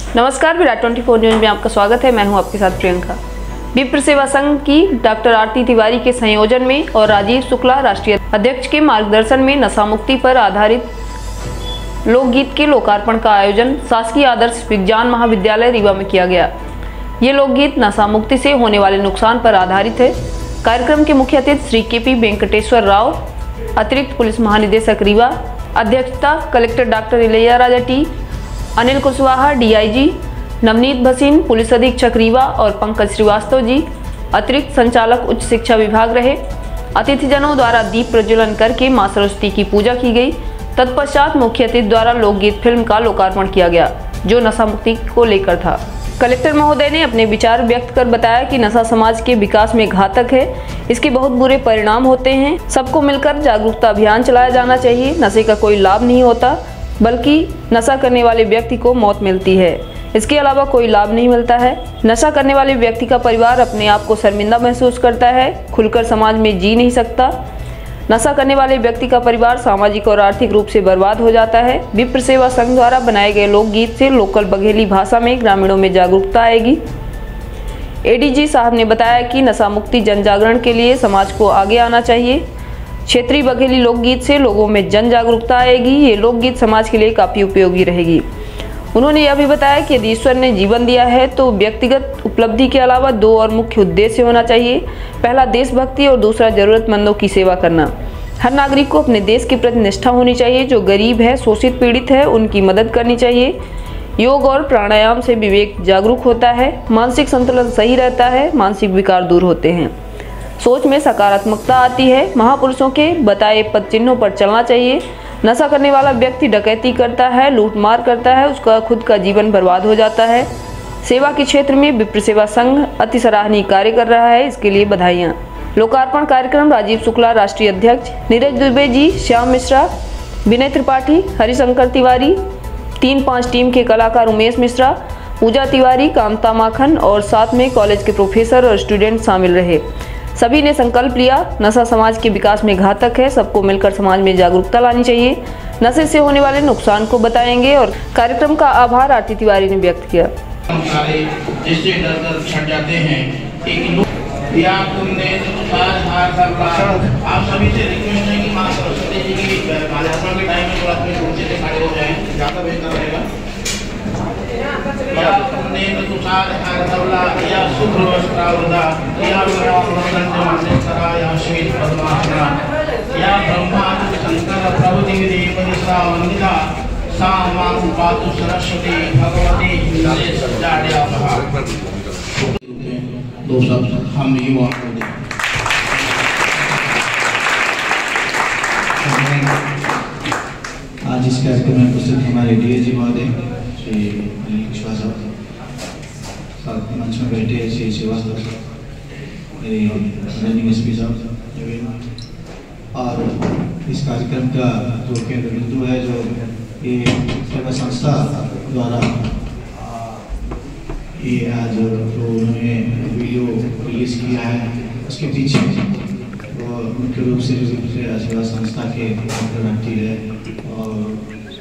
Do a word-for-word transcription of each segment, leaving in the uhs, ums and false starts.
नमस्कार, विराट चौबीस न्यूज में आपका स्वागत है। मैं हूं आपके साथ प्रियंका। विप्र सेवा संघ की डॉक्टर आरती तिवारी के संयोजन में और राजीव शुक्ला राष्ट्रीय अध्यक्ष के मार्गदर्शन में नशा मुक्ति पर आधारित लोकगीत के लोकार्पण का आयोजन शासकीय आदर्श विज्ञान महाविद्यालय रीवा में किया गया। ये लोकगीत नशा मुक्ति से होने वाले नुकसान पर आधारित है। कार्यक्रम के मुख्य अतिथि श्री के पी वेंकटेश्वर राव, अतिरिक्त पुलिस महानिदेशक रीवा, अध्यक्षता collector doctor Ilaiya Raja T, Anil Kushwaha D I G, Navneet Bhasin police अधीक्षक रीवा और पंकज श्रीवास्तव जी अतिरिक्त संचालक उच्च शिक्षा विभाग रहे। अतिथिजनों द्वारा दीप प्रज्वलन करके मां सरस्वती की पूजा की गई। तत्पश्चात मुख्य अतिथि द्वारा लोकगीत फिल्म का लोकार्पण किया गया, जो नशा मुक्ति को लेकर था। कलेक्टर महोदय ने अपने विचार व्यक्त कर बताया कि नशा समाज के विकास में घातक है, इसके बहुत बुरे परिणाम होते हैं। सबको मिलकर जागरूकता अभियान चलाया जाना चाहिए। नशे का कोई लाभ नहीं होता, बल्कि नशा करने वाले व्यक्ति को मौत मिलती है। इसके अलावा कोई लाभ नहीं मिलता है। नशा करने वाले व्यक्ति का परिवार अपने आप को शर्मिंदा महसूस करता है, खुलकर समाज में जी नहीं सकता। नशा करने वाले व्यक्ति का परिवार सामाजिक और आर्थिक रूप से बर्बाद हो जाता है। विप्र सेवा संघ द्वारा बनाए गए लोकगीत से लोकल बघेली भाषा में ग्रामीणों में जागरूकता आएगी। ए डी जी साहब ने बताया कि नशा मुक्ति जन जागरण के लिए समाज को आगे आना चाहिए। क्षेत्रीय बघेली लोकगीत से लोगों में जन जागरूकता आएगी। ये लोकगीत समाज के लिए काफी उपयोगी रहेगी। उन्होंने यह भी बताया कि यदि ईश्वर ने जीवन दिया है तो व्यक्तिगत उपलब्धि के अलावा दो और मुख्य उद्देश्य होना चाहिए। पहला देशभक्ति और दूसरा जरूरतमंदों की सेवा करना। हर नागरिक को अपने देश के प्रति निष्ठा होनी चाहिए। जो गरीब है, शोषित पीड़ित है, उनकी मदद करनी चाहिए। योग और प्राणायाम से विवेक जागरूक होता है, मानसिक संतुलन सही रहता है, मानसिक विकार दूर होते हैं, सोच में सकारात्मकता आती है। महापुरुषों के बताए पद चिन्हों पर चलना चाहिए। नशा करने वाला व्यक्ति डकैती करता है, लूटमार करता है, उसका खुद का जीवन बर्बाद हो जाता है। सेवा के क्षेत्र में विप्र सेवा संघ अति सराहनीय कार्य कर रहा है, इसके लिए बधाइयाँ। लोकार्पण कार्यक्रम राजीव शुक्ला राष्ट्रीय अध्यक्ष, नीरज दुबे जी, श्याम मिश्रा, विनय त्रिपाठी, हरिशंकर तिवारी, तीन पाँच टीम के कलाकार उमेश मिश्रा, पूजा तिवारी, कामता माखन और साथ में कॉलेज के प्रोफेसर और स्टूडेंट शामिल रहे। सभी ने संकल्प लिया, नशा समाज के विकास में घातक है, सबको मिलकर समाज में जागरूकता लानी चाहिए। नशे से होने वाले नुकसान को बताएंगे और कार्यक्रम का आभार आरती तिवारी ने व्यक्त किया। जिससे डर डर छट जाते हैं या तुमने आप सभी से रिक्वेस्ट है कि मां सरस्वती जी की कार्यक्रम के टाइम में थोड़ा अपने रूम से खड़े हो जाएं, ज़्यादा बेहतर रहेगा। या तुमने तुषार हरतवला या शुभ्र वस्त्रावृता या वरदंडमानेश्वरा या श्वेत पद्मासना या ब्रह्मा शंकर प्रभु देवी देवता वंदिता सा मां पातु सरस्वती भगवती हिंदे सज्जाड्या महा। दो शब्द हम युवा को दें। आज इस कार्यक्रम में उपस्थित हमारे डी आई जी महोदय श्री अनिल कुशवाहा साहब, मंच में बैठे श्री श्रीवास्तव साहब, मेरे रनिंग एस पी साहब, और इस कार्यक्रम का जो केंद्र बिंदु है, जो ये सेवा संस्था द्वारा ये आज जो उन्होंने वीडियो रिलीज किया है, उसके पीछे वो मुख्य रूप से जो सेवा संस्था के डॉक्टर है और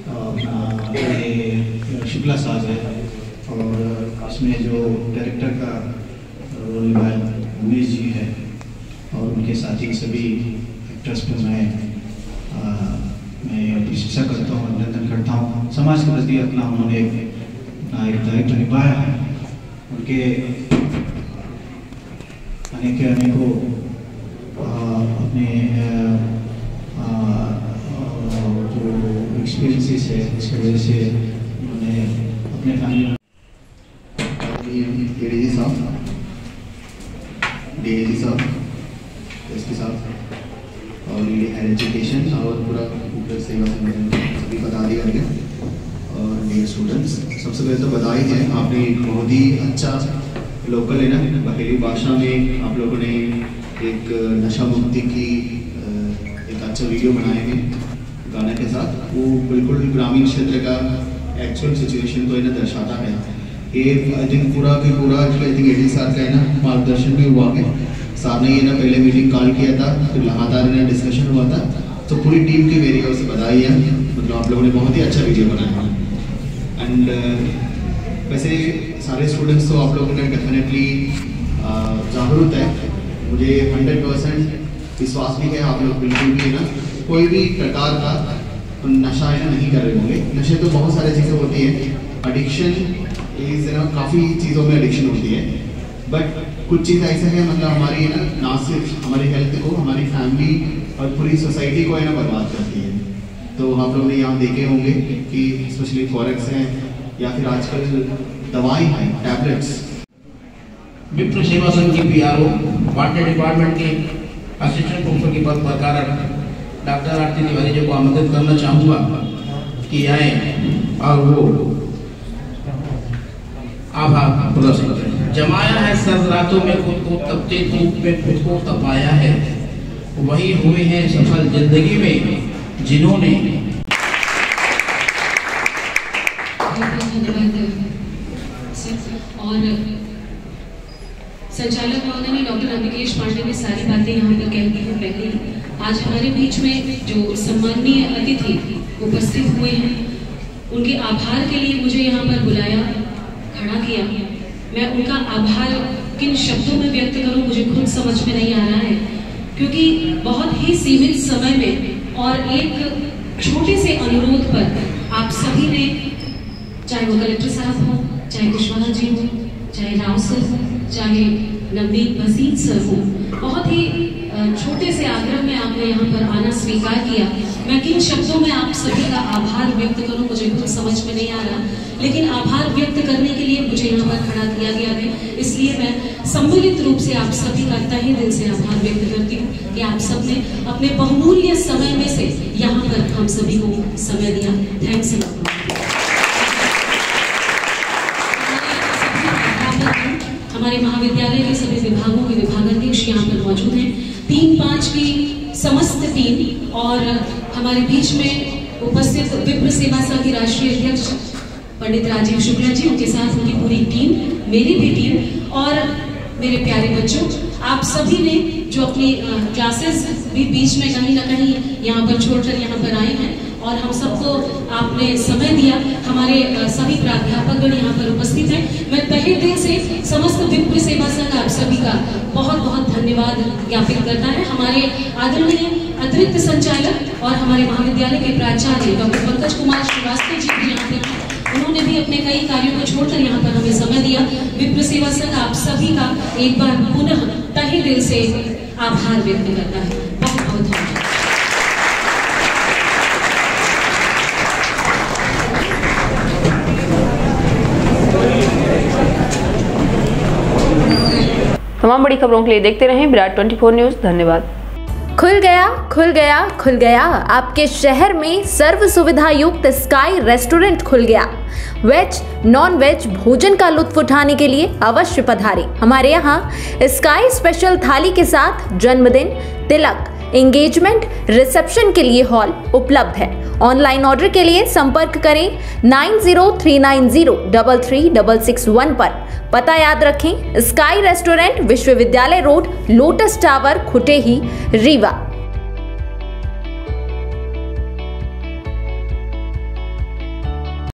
शुक्ला साहब है, और इसमें जो डायरेक्टर का रोल निभाया उमेश जी है, और उनके साथी सभी एक्टर्स पर मैं आ, मैं प्रशंसा करता हूँ, अभिनंदन करता हूँ। समाज के प्रति अपना उन्होंने अपना एक दायित्व निभाया है। उनके अनेक अनेकों अपने आ, जो एक्सपीरियंसेस है, इसकी वजह से उन्होंने अपने फैमिली ए डी जी साहब, डी आई जी साहब, एस पी साहब और हायर एजुकेशन और पूरा सेवा संगठन सभी पदाधिकारी और मेरे स्टूडेंट्स, सबसे पहले तो बधाई है। आपने एक बहुत ही अच्छा लोकल है ना बघेली भाषा में आप लोगों ने एक नशा मुक्ति की एक अच्छा वीडियो बनाए हैं गाने के साथ। वो बिल्कुल ग्रामीण क्षेत्र का एक्चुअल सिचुएशन को इन्हें दर्शाता है। ये आई थिंक पूरा भी पूरा आई थिंक एडी साल का है ना मार्गदर्शन भी हुआ है। साहब ने ये ना पहले मीटिंग कॉल किया था, फिर लगातार इन्हें डिस्कशन हुआ था, तो पूरी टीम की मेरी ओर से बधाई है। मतलब आप लोगों ने बहुत ही अच्छा वीडियो बनाया एंड वैसे सारे स्टूडेंट्स तो आप लोगों ने डेफिनेटली जागरूक है, मुझे हंड्रेड परसेंट विश्वास भी है आप लोग बिल्कुल भी ना कोई भी प्रकार का नशा है ना नहीं कर रहे होंगे। नशे तो बहुत सारी चीज़ें होती हैं, एडिक्शन इज ना काफ़ी चीज़ों में एडिक्शन होती है, बट कुछ चीज़ ऐसा है मतलब हमारी है ना ना सिर्फ हमारी हेल्थ को, हमारी फैमिली और पूरी सोसाइटी को है ना बर्बाद करती है। तो आप लोग ने यहाँ देखे होंगे कि स्पेशली फॉरेक्स हैं या फिर आजकल दवाई हैं, टैबलेट्स। विप्र सेवा संघ की P R O water department के असिस्टेंट प्रोफेसर के पद पर कार्यरत डॉक्टर आरती तिवारी जी को आमंत्रित करना चाहूँगा कि आए और वो आभार प्रदर्शन करें। जमाया है सर्द रातों में खुद को, तपते धूप में खुद को तपाया है, वही हुए हैं सफल जिंदगी में जिन्होंने। और संचालक महोदय ने डॉक्टर अम्बिकेश पांडे ने सारी बातें यहाँ पर कह दी हैं पहले। आज हमारे बीच में जो सम्माननीय अतिथि उपस्थित हुए हैं, उनके आभार के लिए मुझे यहाँ पर बुलाया, खड़ा किया। मैं उनका आभार किन शब्दों में व्यक्त करूँ मुझे खुद समझ में नहीं आ रहा है, क्योंकि बहुत ही सीमित समय में और एक छोटे से अनुरोध पर आप सभी ने, चाहे वो कलेक्टर साहब हो, चाहे कुशवाहा जी हो, चाहे राव सर हो, चाहे नवनीत भसीन सर हो, बहुत ही छोटे से आग्रह में आपने यहाँ पर आना स्वीकार किया। मैं किन शब्दों में आप सभी का आभार व्यक्त करूँ मुझे खुद समझ में नहीं आ रहा, लेकिन आभार व्यक्त करने के लिए मुझे यहाँ पर खड़ा किया गया है, इसलिए मैं सम्मिलित रूप से आप सभी का तहे दिल से आभार व्यक्त करती हूँ कि आप सबने अपने बहुमूल्य समय में से यहाँ पर हम सभी को समय दिया। Thanks a lot. हमारे महाविद्यालय के सभी विभागों के विभागाध्यक्ष यहाँ पर मौजूद हैं, तीन पाँच की समस्त टीम और हमारे बीच में उपस्थित विप्र सेवा संघ की राष्ट्रीय अध्यक्ष पंडित राजीव शुक्ला जी, उनके साथ उनकी पूरी टीम, मेरी भी टीम और मेरे प्यारे बच्चों, आप सभी ने जो अपनी क्लासेस भी बीच में कहीं ना कहीं यहाँ पर छोड़कर यहाँ पर आए हैं और हम सबको आपने समय दिया। हमारे सभी प्राध्यापकगण यहाँ पर उपस्थित हैं। मैं तहे दिल से समस्त विप्र सेवा संघ आप सभी का बहुत बहुत धन्यवाद ज्ञापित करता है। हमारे आदरणीय अतिरिक्त संचालक और हमारे महाविद्यालय के प्राचार्य डॉक्टर पंकज कुमार श्रीवास्तव जी भी यहाँ पर, उन्होंने भी अपने कई कार्यों को छोड़कर यहाँ पर हमें समय दिया। विप्र सेवा संघ आप सभी का एक बार पुनः तहे दिल से आभार व्यक्त करता है। बहुत बहुत धन्यवाद। तमाम बड़ी खबरों के लिए देखते रहें विराट चौबीस न्यूज। धन्यवाद। खुल गया खुल गया खुल गया आपके शहर में सर्व सुविधा युक्त स्काई रेस्टोरेंट खुल गया। वेज नॉन वेज भोजन का लुत्फ उठाने के लिए अवश्य पधारें। हमारे यहाँ स्काई स्पेशल थाली के साथ जन्मदिन, तिलक, एंगेजमेंट, रिसेप्शन के लिए हॉल उपलब्ध है। ऑनलाइन ऑर्डर के लिए संपर्क करें nine zero three nine zero double three double six one पर। पता याद रखें, स्काई रेस्टोरेंट, विश्वविद्यालय road, lotus tower, Khutehi, Rewa.